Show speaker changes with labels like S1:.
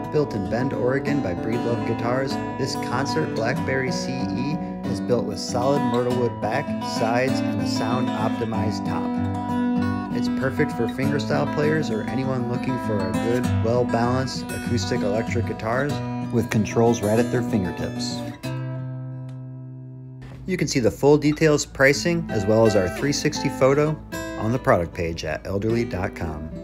S1: Built in Bend, Oregon by Breedlove Guitars, this concert Blackberry CE is built with solid myrtlewood back, sides, and a sound-optimized top. It's perfect for fingerstyle players or anyone looking for a good, well-balanced acoustic electric guitars with controls right at their fingertips. You can see the full details, pricing, as well as our 360 photo on the product page at elderly.com.